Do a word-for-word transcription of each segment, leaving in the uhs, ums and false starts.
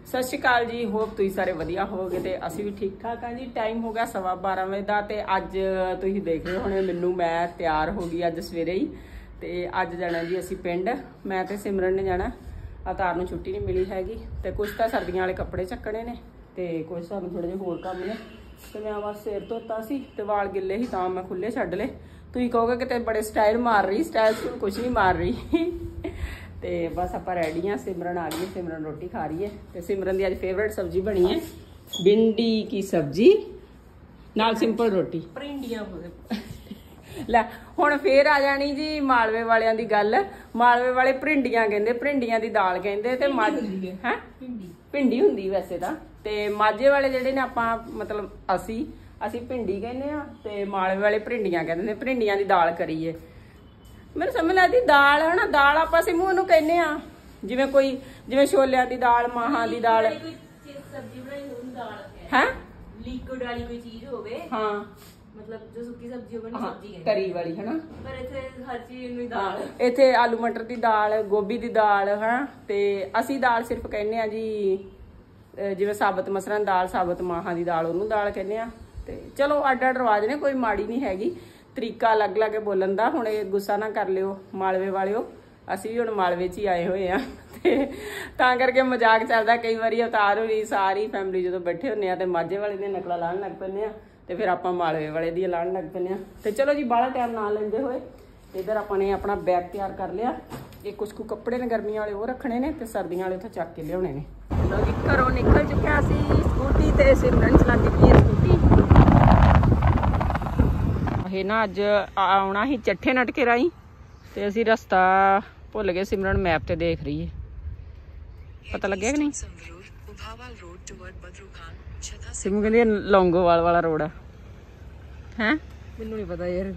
सत श्री अकाल जी। होप तुसीं सारे वधिया होवोगे ते असीं भी ठीक ठाक हाँ जी। टाइम हो गया सवा बारह बजे का ते अज तुसीं देख रहे होने मैनू मैं तैयार हो गई अज सवेरे ही। ते अज जाना जी असीं पिंड, मैं ते सिमरन ने जाना। अवतार नूं छुट्टी नहीं मिली हैगी ते कुछ तो सर्दियां वाले कपड़े चक्कने ने ते कुछ सानूं थोड़े जिहे होर कम्म ने। ते मैं बस सिर धोता सी ते वाल गिले ही तां मैं खुले छड्ड ले। तुसीं कहोगे कि बड़े स्टाइल मार रही, स्टाइल कुछ नहीं मार रही ते बस आप रेडी हाँ। सिमरन आ गई, सिमरन रोटी खा रही है। तो सिमरन की अज फेवरेट सब्जी बनी है भिंडी की सब्जी नाल सिंपल रोटी परिंडियां लै हुण फिर आ जानी जी मालवे वालियां दी गल। मालवे वाले भरिंडियां कहंदे, भरिंडियां दी दाल कहंदे ते मझ है भिंडी हुंदी वैसे तां। ते माझे वाले जिहड़े ने आपां मतलब असी असी भिंडी कहने आ ते मालवे वाले भरिंडियां कहंदे ने। भरिंडियां दी दाल करिए मेरे समझ लगती दाल है ना, दाल आप सिमू नूं कहने आ जिवें कोई जिवें छोलियां दी दाल, माहां दी दाल सब्जी बनाई होनी दाल है लिक्विड वाली कोई चीज होवे। हाँ मतलब जो सुक्की सब्जी होवे ना, सब्जी है तरी वाली है ना। पर इथे हर चीज नूं दाल, इथे आलू मटर दी दाल, गोभी दी दाल है ते असी दाल सिर्फ कहने आ जी जिवें साबत मसरां दाल, साबत माहां दी दाल ओनूं दाल कहने आ। ते चलो अड्ड अड्ड रवाज ने, कोई माड़ी नहीं हैगी, तरीका अलग अलग है बोलन का। हुण गुस्सा ना कर लियो मालवे वालिओ, असी भी हुण मालवे च ही आए हुए हैं ते तां करके मजाक चलदा। कई बारी अवतार होई सारी फैमिली जो बैठे होंने ते माझे वाले दी नकलां लाण लग पैंदे आ ते फिर आपां मालवे वाले दी लाण लग पैंदे आ। ते चलो जी बाहला टाइम ना लेंदे होए इधर आपां ने अपना बैग तैयार कर लिया। ये कुछ कुछ कपड़े ने गर्मियां वाले वो रखने ने ते सर्दियां वाले उत्थे चक के लियाउने ने। लो जी घरों निकल चुके असी स्कूटी ते सिमरन चलाती पई है स्कूटी। ये ना अज आना ही चट्ठे नटके राही ते असी रस्ता भुल गए। सिमरन मैप ते देख रही है, पता लगे कि नहीं। सिमू कहती लौंगोवाल वाला रोड है, हैं मैनू नहीं पता यार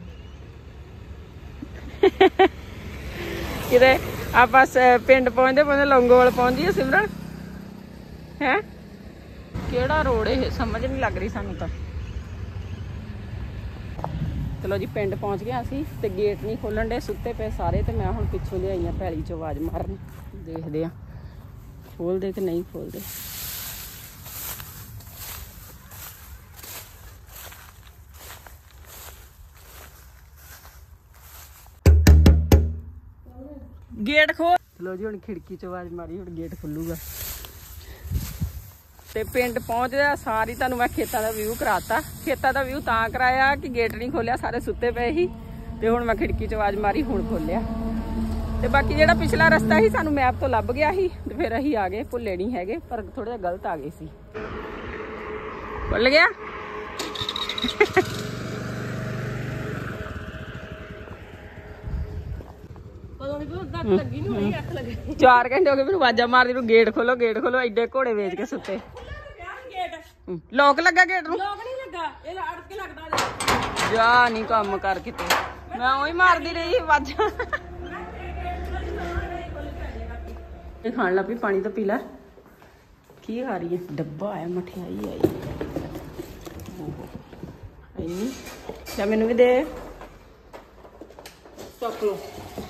किते आप पिंड पहुंचते पहुंचते लौंगोवाल पहुंच गई सिमरन है। केड़ा रोड है समझ नहीं लग रही सानू तो। चलो जी पिंड पहुंच गए असी ते गेट नहीं खोलन डे, सुते पे सारे। ते मैं हुण पिछों लियाई आ भैली चों आवाज मारन, देखदे आ खोल दे कि नहीं खोल दे। गेट खोल। चलो जी हुण खिड़की चों आवाज मारी, हुण गेट खुलूगा। ते पिंड पहुंचदे सारी तुहानूं मैं खेतां दा व्यू कराता। खेतां दा व्यू तां कराया कि गेट नहीं खोलिया, सारे सुत्ते पे ही ते हुण मैं खिड़की च आवाज मारी, हुण खोलिया। ते बाकी जिहड़ा पिछला रस्ता ही सानूं मैप तो लभ गया ही ते फिर असीं आ गए, भुल्ले नहीं हैगे पर थोड़ा जिहा गलत आ गए सी। भुल गया चार घंटे हो गए मैनूं आवाजां मारदी नूं गेट खोलो गेट खोलो। एडे घोड़े वेच के सुते। लॉक लगा गेट नूं जा नहीं कम कर किते, मैं उही मारदी रही आवाजां। खाण लग पई, पानी तो पी लै। की खा रही है? डब्बा आया, मठियाई आई क्या मैनू भी दे। चक लो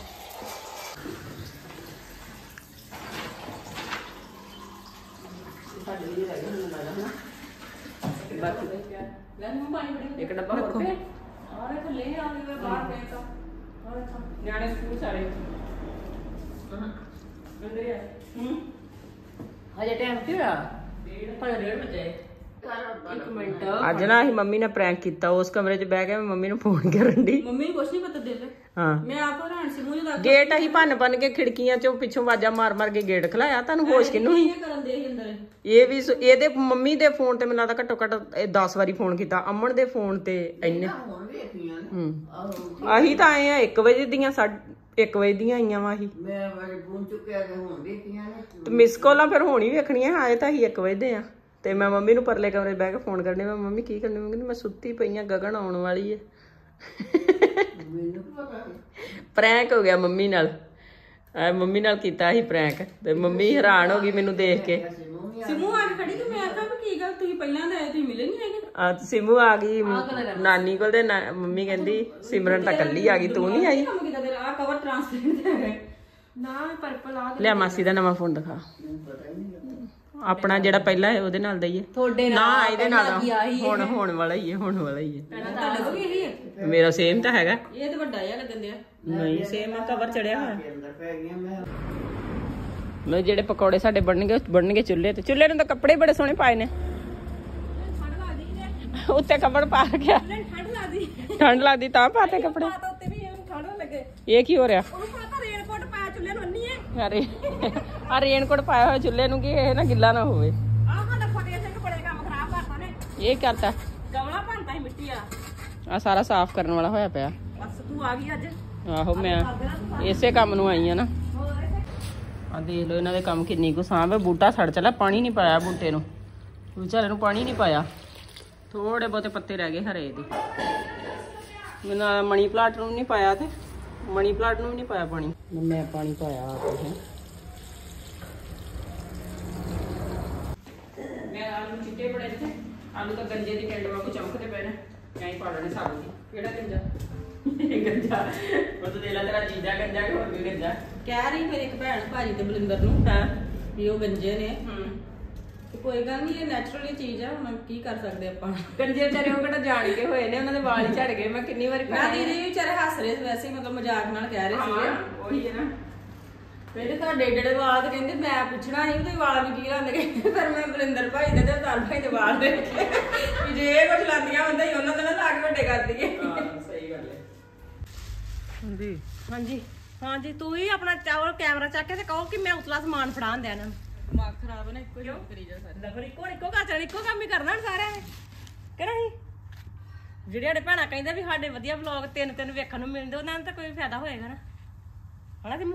एक डब्बा और पे और ले आ गए बाहर पे तो न्याणे स्कूल सारे अंदर है। हम्म हजे टाइम क्या पर डेढ़ बजे। एक मिनट आज ना ही मम्मी ने प्रैंक किया, उस कमरे च बह के मम्मी ने फोन करन दी। मम्मी को कुछ नहीं पता दे ले। हां मैं आपको ना से मुझे लगा गेट ही भन भन के खिड़कियां चों पिछों आवाजां मार मार के गेट खलाया। तानू होश किन्नू ही करन दे अंदर ये भी ਇਹਦੇ ਮੰਮੀ ਦੇ ਫੋਨ ਤੇ ਮੈਨੂੰ ਲੱਗਦਾ ਘੱਟੋ ਘੱਟ दस ਵਾਰੀ ਫੋਨ ਕੀਤਾ। ਅਮਨ ਦੇ ਫੋਨ ਤੇ ਇੰਨੇ ਹੂੰ ਆਹੀ ਤਾਂ ਆਏ ਆ ਇੱਕ ਵਜੇ ਦੀਆਂ ਇੱਕ ਵਜੇ ਦੀਆਂ ਆਈਆਂ ਵਾ। ਆਹੀ ਮੈਂ ਵਾਰੀ ਫੋਨ ਚੁੱਕਿਆ ਤੇ ਹੁਣ ਵੇਖੀਆਂ ਨੇ ਤੇ ਮਿਸ ਕਾਲਾਂ ਫਿਰ ਹੋਣੀ ਵੇਖਣੀਆਂ। ਆਏ ਤਾਂ ਹੀ ਇੱਕ ਵਜੇ ਦੇ ਆ ਤੇ ਮੈਂ ਮੰਮੀ ਨੂੰ ਪਰਲੇ ਕਮਰੇ ਬਹਿ ਕੇ ਫੋਨ ਕਰਨੇ। ਮੈਂ ਮੰਮੀ ਕੀ ਕਰਨੀ? ਮੈਂ ਕਹਿੰਦੀ ਮੈਂ ਸੁੱਤੀ ਪਈ ਆ, ਗਗਨ ਆਉਣ ਵਾਲੀ ਹੈ। ਮੈਨੂੰ ਪਤਾ ਪ੍ਰੈਂਕ ਹੋ ਗਿਆ ਮੰਮੀ ਨਾਲ। ਮੰਮੀ ਨਾਲ ਕੀਤਾ ਸੀ ਪ੍ਰੈਂਕ ਤੇ ਮੰਮੀ ਹੈਰਾਨ ਹੋ ਗਈ ਮੈਨੂੰ ਦੇਖ ਕੇ। ਸਿਮੂ ਆ ਕੇ ਖੜੀ ਕਿ ਮੈਂ ਆਖਾਂ ਕੀ ਗੱਲ ਤੁਸੀਂ ਪਹਿਲਾਂ ਤਾਂ ਆਏ, ਤੁਸੀਂ ਮਿਲੇ ਨਹੀਂ ਹੈਗੇ। ਆ ਸਿਮੂ ਆ ਗਈ ਨਾਨੀ ਕੋਲ ਤੇ ਮੰਮੀ ਕਹਿੰਦੀ ਸਿਮਰਨ ਤਾਂ ਕੱਲੀ ਆ ਗਈ, ਤੂੰ ਨਹੀਂ ਆਈ। ਕੰਮ ਕੀਤਾ ਤੇਰਾ ਆ ਕਵਰ ਟ੍ਰਾਂਸਪੇਰੈਂਟ ਹੈ ਨਾ, ਪਰਪਲ ਆ ਲੈ ਮਾਸੀ ਦਾ ਨਵਾਂ ਫੋਨ ਦਿਖਾ। ਆਪਣਾ ਜਿਹੜਾ ਪਹਿਲਾਂ ਹੈ ਉਹਦੇ ਨਾਲ ਦਾ ਹੀ ਹੈ ਤੁਹਾਡੇ ਨਾ ਨਾਲ ਇਹਦੇ ਨਾਲ ਕੀ ਆਹੀ ਹੁਣ ਹੋਣ ਵਾਲਾ ਹੀ ਹੈ ਹੋਣ ਵਾਲਾ ਹੀ ਹੈ ਤੁਹਾਡੇ ਕੋਲ ਵੀ ਇਹੀ ਹੈ ਮੇਰਾ ਸੇਮ ਤਾਂ ਹੈਗਾ ਇਹ ਤਾਂ ਵੱਡਾ ਜਿਹਾ ਲੱਗਣ ਦਿਆ ਨਹੀਂ ਸੇਮ ਕਵਰ ਚੜਿਆ ਹੋਇਆ ਮੈਂ ਜਿਹੜੇ ਪਕੌੜੇ ਸਾਡੇ ਬਣਨਗੇ ਬਣਨਗੇ ਚੁੱਲ੍ਹੇ ਤੇ ਚੁੱਲ੍ਹੇ ਨੂੰ ਤਾਂ ਕੱਪੜੇ ਬੜੇ ਸੋਹਣੇ ਪਾਏ ਨੇ ਉੱਤੇ ਕੱਪੜ ਪਾ ਗਿਆ ਠੰਡ ਲੱਗਦੀ ਠੰਡ ਲੱਗਦੀ ਤਾਂ ਪਾਤੇ ਕੱਪੜੇ ਤਾਂ ਉੱਤੇ ਵੀ ਠੰਡ ਲੱਗੇ ਇਹ ਕੀ ਹੋ ਰਿਹਾ ਉਹਨੂੰ ਪਤਾ ਰੇਨਕੋਟ ਪਾਇਆ ਚੁੱਲ੍ਹੇ ਨੂੰ ਅੰਨੀ ਹੈ ਅਰੇ ਆ ਰੇਨਕੋਟ ਪਾਇਆ ਹੋਇਆ ਚੁੱਲ੍ਹੇ ਨੂੰ ਕਿ ਇਹ ਨਾ ਗਿੱਲਾ ਨਾ ਹੋਵੇ ਆਹ ਸਾਡਾ ਫਤਿਹ ਸਿੰਘ ਬੜੇ ਕੰਮ ਖਰਾਬ ਕਰਤਾ ਨੇ ਇਹ ਕਰਤਾ ਗਮਲਾ ਭੰਨਤਾ ਸੀ ਮਿੱਟੀ ਵਾਲਾ ਆ ਸਾਰਾ ਸਾਫ਼ ਕਰਨ ਵਾਲਾ ਹੋਇਆ ਪਿਆ ਬਸ ਤੂੰ ਆ ਗਈ ਅੱਜ ਆਹੋ ਮੈਂ ਇਸੇ ਕੰਮ ਨੂੰ ਆਈ ਆ ਨਾ ਆ ਦੇਖ ਲਓ ਇਹਨਾਂ ਦੇ ਕੰਮ ਕਿੰਨੀ ਕੁ ਸਾਂਭ ਹੈ ਬੂਟਾ ਸੜ ਚਲਾ ਪਾਣੀ ਨਹੀਂ ਪਾਇਆ ਬੂਟੇ ਨੂੰ ਵਿਚਾਰੇ ਨੂੰ ਪਾਣੀ ਨਹੀਂ ਪਾਇਆ ਥੋੜੇ ਬਹੁਤੇ ਪੱਤੇ ਰਹਿ ਗਏ ਹਰੇ ਦੇ ਮੈਨੂੰ ਮਨੀ ਪਲਾਂਟ ਨੂੰ ਨਹੀਂ ਪਾਇਆ ਤੇ ਮਨੀ ਪਲਾਂਟ ਨੂੰ ਵੀ ਨਹੀਂ ਪਾਇਆ ਪਾਣੀ ਮੈਂ ਪਾਣੀ ਪਾਇਆ ਆਪੇ ਮੈਂ ਆਲੂ ਚਿੱਟੇ ਬੜੇ ਇੱਥੇ ਆਲੂ ਤਾਂ ਗੰਜੇ ਦੀ ਟੈਂਡ ਵਾਂਗੂ ਚਮਕਦੇ ਪਏ ਨੇ ਐਂ ਪਾ ਲੈਣੇ ਸਾਬੂ ਦੀ ਕਿਹੜਾ ਗੰਜਾ ਇਹ ਗੰਜਾ ਉਹ ਤਾਂ ਦੇ ਲਾ ਤੇਰਾ ਜੀਜਾ ਗੰਜਾ ਕਿ ਹੋਰ ਵੀ ਗੰਜਾ ਕਹਿ ਰਹੀ ਮੇਰੇ ਇੱਕ ਭੈਣ ਭਾਜੀ ਤੇ ਬਲਿੰਦਰ ਨੂੰ ਹਾਂ ਵੀ ਉਹ ਗੰਜੇ ਨੇ ਹੂੰ ਤੇ ਕੋਈ ਗੱਲ ਨਹੀਂ ਇਹ ਨੈਚੁਰਲੀ ਚੀਜ਼ ਆ ਹੁਣ ਕੀ ਕਰ ਸਕਦੇ ਆਪਾਂ ਗੰਜੇ ਵਿਚਾਰੇ ਉਹ ਕਿਹੜਾ ਜਾਣ ਕੇ ਹੋਏ ਨੇ ਉਹਨਾਂ ਦੇ ਵਾਲ ਹੀ ਝੜ ਗਏ ਮੈਂ ਕਿੰਨੀ ਵਾਰੀ ਮੈਂ ਦੀਦੀ ਵੀ ਵਿਚਾਰੇ ਹੱਸ ਰਹੇ ਸੀ ਵੈਸੇ ਹੀ ਮਤਲਬ ਮਜ਼ਾਕ ਨਾਲ ਕਹਿ ਰਹੇ ਸੀਗੇ ਉਹੀ ਹੈ ਨਾ ਪਹਿਲੇ ਤੁਹਾਡੇ ਜਿਹੜੇ ਵਾਲ ਤੇ ਕਹਿੰਦੇ ਮੈਂ ਪੁੱਛਣਾ ਸੀ ਉਹਦੇ ਵਾਲ ਨੂੰ ਕੀ ਰੰਗ ਕਹਿੰਦੇ ਫਿਰ ਮੈਂ ਬਲਿੰਦਰ ਭਾਈ ਦੇ ਤੇ ਅਵਤਾਰ ਭਾਈ ਦੇ ਵਾਲ ਦੇ ਵੀ ਜੇ ਇਹ ਕੁਝ ਲਾਂਦੀਆਂ ਹੁੰਦਾ ਹੀ ਉਹਨਾਂ ਦੇ ਨਾਲ ਲਾ ਕੇ ਵੱਡੇ ਕਰ ਦਈਏ ਹਾਂ ਸਹੀ ਗੱਲ ਹੈ ਹਾਂਜੀ ਹਾਂਜੀ ਹਾਂਜੀ ਤੂੰ ਹੀ ਆਪਣਾ ਚਾਵਲ ਕੈਮਰਾ ਚੱਕ ਕੇ ਤੇ ਕਹੋ ਕਿ ਮੈਂ ਉਤਲਾ ਸਮਾਨ ਫੜਾਉਣ ਦਿਆਂ ਇਹਨਾਂ ਨੂੰ ਦਿਮਾਗ ਖਰਾਬ ਹੈ ਨਾ ਇੱਕੋ ਜਿਹਾ ਕਰੀ ਜਾ ਸਾਰੇ ਫਿਰ ਇੱਕੋ ਇੱਕੋ ਘਰ ਚੱਲ ਇੱਕੋ ਕੰਮ ਹੀ ਕਰਨਾ ਹੁਣ ਸਾਰਿਆਂ ਨੇ ਕਿਹੜਾ ਨਹੀਂ ਜਿਹੜੇ ਸਾਡੇ ਭੈਣਾਂ ਕਹਿੰਦੇ ਵੀ ਸਾਡੇ ਵਧੀਆ ਵਲੌਗ ਤਿੰਨ ਤਿੰਨ ਵੇਖਣ ਨੂੰ ਮਿਲਦੇ ਉਹਨਾਂ ਨੂੰ ਤਾਂ ਕੋਈ ਫਾਇਦਾ ਹੋਏਗਾ ਨਾ ਹਣਾ ਕਿਮੂ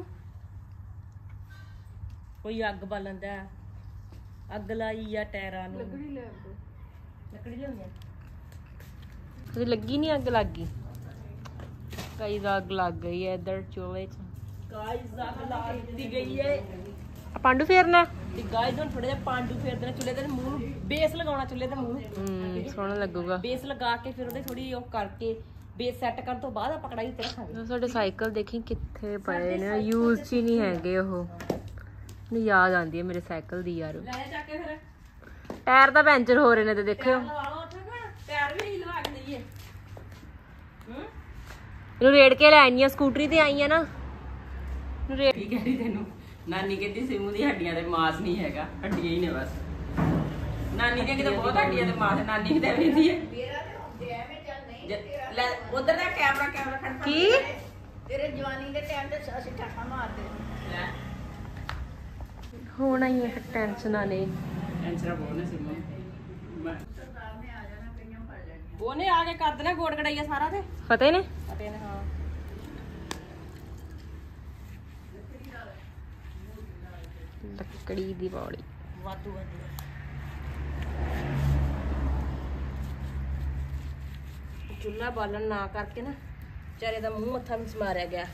ਕੋਈ ਅੱਗ ਬਾਲਣ ਦਾ ਅੱਗ ਲਾਈ ਆ ਟਾਇਰਾਂ ਨੂੰ ਲੱਕੜੀ ਲੈ ਲੱਕੜੀ ਲਿਆਉਂਦੇ ਕਦੇ ਲੱਗੀ ਨਹੀਂ ਅੱਗ ਲੱਗ ਗਈ ਕਈ ਦਾ ਅੱਗ ਲੱਗ ਗਈ ਹੈ ਇਧਰ ਚੋਲੇ ਚ ਗਾਇਸ ਅੱਗ ਲਾ ਦਿੱਤੀ ਗਈ ਏ ਪਾਂਡੂ ਫੇਰਨਾ ਤੇ ਗਾਇਸ ਹੁਣ ਥੋੜਾ ਜਿਹਾ ਪਾਂਡੂ ਫੇਰ ਦੇਣਾ ਚੁੱਲ੍ਹੇ ਦੇ ਮੂੰਹ ਨੂੰ ਬੇਸ ਲਗਾਉਣਾ ਚੁੱਲ੍ਹੇ ਦੇ ਮੂੰਹ ਨੂੰ ਹੂੰ ਸੋਹਣਾ ਲੱਗੂਗਾ ਬੇਸ ਲਗਾ ਕੇ ਫਿਰ ਉਹਦੇ ਥੋੜੀ ਉਹ ਕਰਕੇ ਬੇਸ ਸੈੱਟ ਕਰਨ ਤੋਂ ਬਾਅਦ ਆਪਾਂ ਕੜਾਈ ਉੱਤੇ ਰੱਖਾਂਗੇ ਸਾਡੇ ਸਾਈਕਲ ਦੇਖੀ ਕਿੱਥੇ ਪਏ ਨੇ ਯੂਜ਼ ਚ ਹੀ ਨਹੀਂ ਹੈਗੇ ਉਹ ਮੈਨੂੰ ਯਾਦ ਆਉਂਦੀ ਹੈ ਮੇਰੇ ਸਾਈਕਲ ਦੀ ਯਾਰ ਲੈ ਜਾ ਕੇ ਫਿਰ ਟਾਇਰ ਤਾਂ ਪੈਂਚਰ ਹੋ ਰਹੇ ਨੇ ਤੇ ਦੇਖਿਓ ਲਵਾ ਲਓ ਉੱਥੇ ਨਾ ਟਾਇਰ ਵੀ ਹੀ ਲਵਾ ਕੇ ਦਈਏ ਹੂੰ ਇਹਨੂੰ ਰੇੜ ਕੇ ਲੈ ਆਈਆਂ ਸਕੂਟਰੀ ਤੇ ਆਈਆਂ ਨਾ ਰੇੜ ਕੀ ਕਹਿੰਦੀ ਤੈਨੂੰ ਨਾਨੀ ਕਹਿੰਦੀ ਸਿਮੂ ਦੀ ਹੱਡੀਆਂ ਤੇ ਮਾਸ ਨਹੀਂ ਹੈਗਾ ਹੱਡੀਆਂ ਹੀ ਨੇ ਬਸ ਨਾਨੀ ਦੀਆਂ ਕਿਤੇ ਬਹੁਤ ਹੱਡੀਆਂ ਤੇ ਮਾਸ ਨਾਨੀ ਤੇ ਵੀ ਦੀ ਹੈ ਲੈ ਉਧਰ ਦਾ ਕੈਮਰਾ ਕੈਮਰਾ ਖੜ ਕੀ ਤੇਰੇ ਜਵਾਨੀ ਦੇ ਟਾਈਮ ਤੇ ਅਸੀਂ ਠਾਕਾ ਮਾਰਦੇ ਲੈ ਹੋਣਾ ਹੀ ਹੈ ਟੈਨਸ਼ਨਾਂ ਨੇ ਟੈਨਸ਼ਨਾਂ ਬਹੁਤ ਨੇ ਸਿਮੂ ਉਹਨੇ ਆ ਕੇ ਕਰ ਦੇਣਾ ਗੋੜ ਕੜਾਈਆ ਸਾਰਾ ਤੇ ਫਤਿਹ ਨੇ ਪਤੇ ਨੇ ਹਾਂ ਲੱਕੜੀ ਦੀ ਬੌੜੀ ਵਾਧੂ ਵਾਧੂ ਚੁੱਲ੍ਹਾ ਬਾਲਣ ਨਾ ਕਰਕੇ ਨਾ ਵਿਚਾਰੇ ਦਾ ਮੂੰਹ ਮੱਥਾ ਵੀ ਸਮਾਰਿਆ ਗਿਆ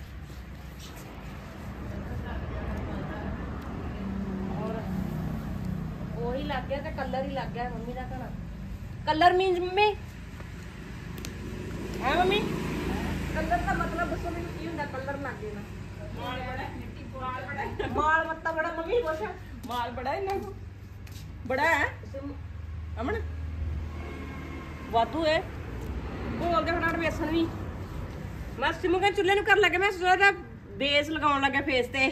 ਔਰ ਉਹੀ ਲੱਗ ਗਿਆ ਤੇ ਕਲਰ ਹੀ ਲੱਗ ਗਿਆ ਮੰਮੀ ਦਾ ਕਹਣਾ ਕਲਰ ਮੀਨਸ ਮੰਮੀ ਹੈ ਮੰਮੀ ਕਲਰ ਦਾ ਮਤਲਬ ਦੱਸੋ ਮੈਨੂੰ ਕੀ ਹੁੰਦਾ ਕਲਰ ਲੱਗ ਗਿਆ ਨਾ ਮਾਲ ਬੜਾ ਮਿੱਟੀ ਮਾਲ ਬੜਾ ਮਾਲ ਮੱਤਾ ਬੜਾ ਮੰਮੀ ਕੁਛ ਮਾਲ ਬੜਾ ਇਹਨਾਂ ਨੂੰ ਬੜਾ ਹੈ ਅਮਨ ਵਾਧੂ ਹੈ ਘੋਲ ਦੇ ਫਟਾਫਟ ਵੇਸਣ ਵੀ ਮੈਂ ਸਿਮੂ ਕੇ ਚੁੱਲ੍ਹੇ ਨੂੰ ਕਰ ਲੱਗੇ ਮੈਂ ਸੋਚਿਆ ਦਾ ਬੇਸ ਲਗਾਉਣ ਲੱਗਾ ਫੇਸ ਤੇ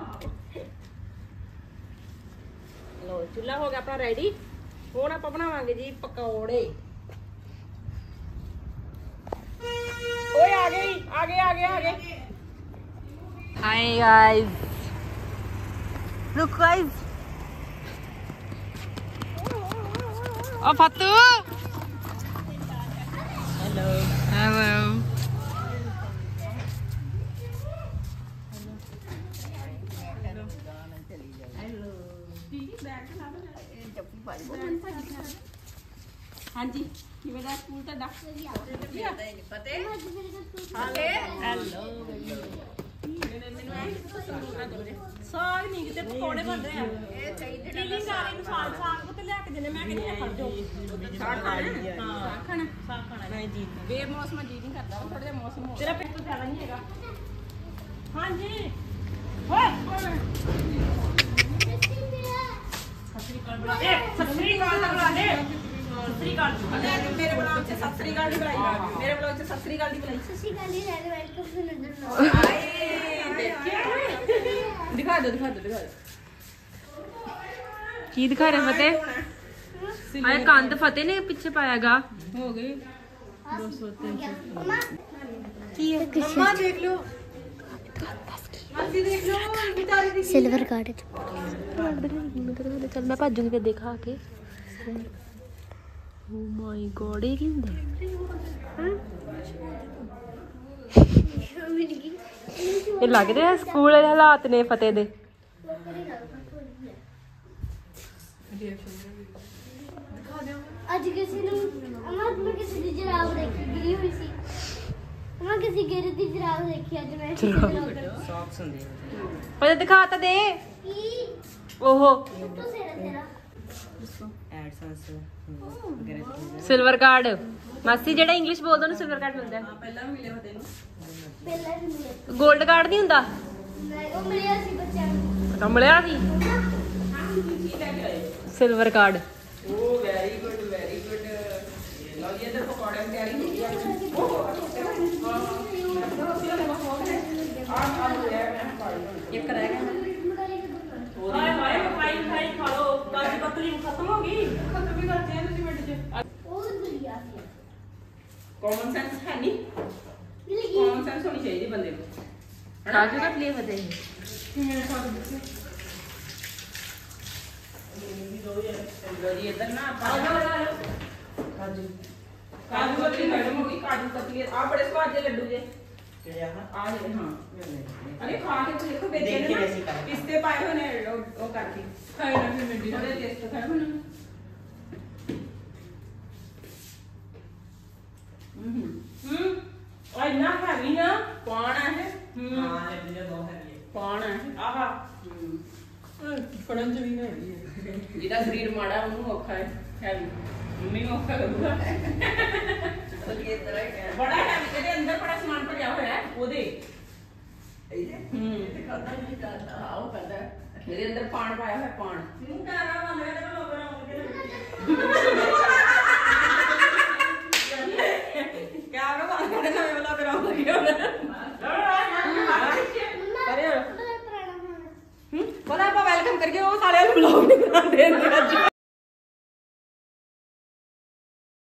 ਲੋ ਚੁੱਲ੍ਹਾ ਹੋ ਗਿਆ ਆਪਣਾ ਰੈਡੀ ਹੁਣ ਆਪਾਂ ਬਣਾਵਾਂਗੇ ਜੀ ਪਕੌੜੇ ਓਏ ਆ ਗਈ ਆ ਗਏ ਆ ਗਏ ਆ ਗਏ ਹਾਈ ਗਾਇਸ ਲੁੱਕ ਗਾਇਸ ਓ ਫਤੂ ਹੈਲੋ ਹੈਲੋ ਹਾਂਜੀ ਕਿਵੇਂ ਦਾ ਸਕੂਲ ਤੁਹਾਡਾ ਸਾਗ ਨਹੀਂ ਕਿਤੇ ਪਕੌੜੇ ਬਣ ਰਹੇ ਆ ਇਹ ਸਹੀ ਤੇ ਲੀਲਿੰਗ ਆ ਰਹੀ ਨੂੰ ਸਾਗ ਸਾਗ ਤੇ ਲਿਆ ਕੇ ਦੇਣੇ ਮੈਂ ਕਹਿੰਦੀ ਆ ਖੜ ਜਾਓ ਸਾਗ ਖਾਣਾ ਸਾਗ ਖਾਣਾ ਸਾਗ ਖਾਣਾ ਨਹੀਂ ਜੀ ਬੇਮੌਸਮ ਜੀ ਨਹੀਂ ਕਰਦਾ ਥੋੜਾ ਜਿਹਾ ਮੌਸਮ ਹੋ ਤੇਰਾ ਪਿੱਟ ਤੋਂ ਜ਼ਿਆਦਾ ਨਹੀਂ ਹੈਗਾ ਹਾਂਜੀ ਹੋਏ ਸਤਿ ਸ੍ਰੀ ਅਕਾਲ ਬੁਲਾ ਦੇ ਸਤਿ ਸ੍ਰੀ ਅਕਾਲ ਤਾਂ ਬੁਲਾ ਦੇ ਸਤਿ ਸ੍ਰੀ ਅਕਾਲ ਮੇਰੇ ਬਲੌਗ 'ਚ ਸਤਿ ਸ੍ਰੀ ਅਕਾਲ ਦੀ ਬੁਲਾਈ ਮੇਰੇ ਬਲੌਗ 'ਚ ਸਤਿ ਸ੍ਰੀ ਅਕਾਲ ਦੀ ਬੁਲਾਈ ਸਸੀ ਗਾਲੀ ਰਹਿ ਵੈਲਕਮ ਟੂ ਨੰਦਰ ਆਏ ਦੇਖਿਆ ਦਿਖਾ ਦੋ ਦਿਖਾ ਦੋ ਦਿਖਾ ਦੋ ਕੀ ਦਿਖਾ ਰਿਹਾ ਫਤਿਹ ਆਏ ਕੰਦ ਫਤਿਹ ਨੇ ਪਿੱਛੇ ਪਾਇਆਗਾ ਹੋ ਗਈ ਮਮਾ ਕੀ ਹੈ ਮੰਮਾ ਦੇਖ ਲਓ ਮਾਸੀ ਦੇਖ ਲਓ ਵਿਚਾਰੀ ਦੀ ਸਿਲਵਰ ਕਾਰਡ ਚੱਲ ਮੈਂ ਭੱਜੂਗੀ ਫਿਰ ਦੇਖਾ ਕੇ ਓ ਮਾਈ ਗॉड ਇਹ ਕੀ ਹੁੰਦਾ ਇਹ ਲੱਗ ਰਿਹਾ ਸਕੂਲ ਦੇ ਹਾਲਾਤ ਨੇ ਫਤਿਹ ਦੇ ਅੱਜ ਕਿਸੇ ਨੂੰ ਅਮਾ ਮੈਂ ਕਿਸੇ ਦੀ ਜਰਾਬ ਦੇਖੀ ਗਿਰੀ ਹੋਈ ਸੀ ਅਮਾ ਕਿਸੇ ਗਿਰੀ ਦੀ ਜਰਾਬ ਦੇਖੀ ਅੱਜ ਮੈਂ ਸੌਕਸ ਹੁੰਦੇ ਫਤਿਹ ਦਿਖਾ ਤਾਂ ਦੇ ਕੀ ਓਹੋ ਤੂੰ ਸੇਰਾ ਤੇਰਾ ਐਡਸੈਂਸ ਵਗੈਰਾ ਸਿਲਵਰ ਕਾਰਡ ਮਾਸੀ ਜਿਹੜਾ ਇੰਗਲਿਸ਼ ਬੋਲਦਾ ਉਹਨੂੰ ਸਿਲਵਰ ਕਾਰਡ ਮਿਲਦਾ ਪਹਿਲਾਂ ਵੀ ਮਿਲਿਆ ਤੈਨੂੰ ਪਹਿਲਾਂ ਵੀ ਮਿਲਿਆ ਗੋਲਡ ਕਾਰਡ ਨਹੀਂ ਹੁੰਦਾ ਨਹੀਂ ਉਹ ਮਿਲਿਆ ਸੀ ਬੱਚਿਆਂ ਨੂੰ ਪਤਾ ਮਿਲਿਆ ਸੀ ਸਿਲਵਰ ਕਾਰਡ ਓ ਵੈਰੀ ਗੁੱਡ ਵੈਰੀ ਗੁੱਡ ਲਓ ਜੀ ਇਧਰ ਪਕੌੜੇ ਦੀ ਤਿਆਰੀ ਹੋ ਗਈ ਆ ਇੱਕ ਰਹਿ ਗਿਆ ਹਾਏ ਹਾਏ ਖਾਈ ਖਾਈ ਖਾ ਲੋ ਕਾਜੀ ਪਤਲੀ ਖਤਮ ਹੋ ਗਈ ਖਤਮ ਵੀ ਕਰਦੇ ਆ ਤੁਸੀਂ ਮਿੰਟ 'ਚ ਉਹ ਦੁਨੀਆ ਸੀ ਕਾਮਨ ਸੈਂਸ ਹੈ ਨਹੀਂ ਮਿਲ ਗਈ ਕਾਮਨ ਸੈਂਸ ਹੋਣੀ ਚਾਹੀਦੀ ਬੰਦੇ ਨੂੰ ਕਾਜੂ ਕੱਟ ਲਈ ਫਤਿਹ ਲਓ ਜੀ ਇਧਰ ਨਾ ਆਪਾਂ ਕਾਜੂ ਕਾਜੂ ਕਤਲੀ ਖਤਮ ਹੋ ਗਈ ਕਾਜੂ ਕਤਲੀ ਆ ਬੜੇ ਸਵਾਦ ਜਿਹੇ ਲੱਡੂ ਜੇ ਆ ਜਿਹੜੇ ਹਾਂ ਅਰੇ ਖਾ ਕੇ ਤਾਂ ਦੇਖੋ ਵੇਚੇ ਨੇ ਨਾ ਪਿਸਤੇ ਪਾਏ ਹੋਏ ਨੇ ਉਹ ਉਹ ਕਰਕੇ ਖਾਈ ਨਾ ਫਿਰ ਮਿੰਡੀ ਉਹਦੇ ਟੇਸਟ ਖਾਏ ਹੋਣੇ ਹੂੰ ਹੂੰ ਆ ਇੰਨਾ ਹੈਵੀ ਨਾ ਪਾਣ ਹੈ ਹਾਂ ਲੱਡੂ ਜਿਹਾ ਬਹੁਤ ਹੈਵੀ ਹੈ ਪਾਣ ਹੈ ਆਹਾ ਹੂੰ ਫੜਨ ਚ ਵੀ ਨਾ ਹੈਗੀ ਹੈ ਜਿਹਦਾ ਸਰੀਰ ਮਾੜਾ ਉਹਨੂੰ ਔਖਾ ਹੈ ਹੈਵੀ ਮੰਮੀ ਨੂੰ ਔਖਾ ਲੱਗੂਗਾ ਬੜਾ ਹੈ ਇਹਦੇ ਅੰਦਰ ਬੜਾ ਸਮਾਨ ਭਰਿਆ ਹੋਇਆ ਹੈ ਉਹਦੇ ਇਹਦੇ ਹੂੰ ਤੇ ਖਾਦਾ ਨਹੀਂ ਕਰਦਾ ਆਓ ਕਰਦਾ ਇਹਦੇ ਅੰਦਰ ਪਾਣ ਪਾਇਆ ਹੋਇਆ ਪਾਣ ਨੂੰ ਕਰਾ ਬੰਦ ਕਰ ਦੇ ਲੋਕਾਂ ਨੂੰ ਕੈਮਰਾ ਬੰਦ ਕਰ ਦੇ ਨਵੇਂ ਵਾਲਾ ਕਰਾਉਣ ਲੱਗੇ ਹੁਣ ਪੁਰਾਣਾ ਹੂੰ ਪਤਾ ਆਪਾਂ ਵੈਲਕਮ ਕਰੀਏ ਉਹ ਸਾਲਿਆਂ ਨੂੰ ਬਲੌਗ ਨਹੀਂ ਬਣਾਉਂਦੇ ਅੱਜ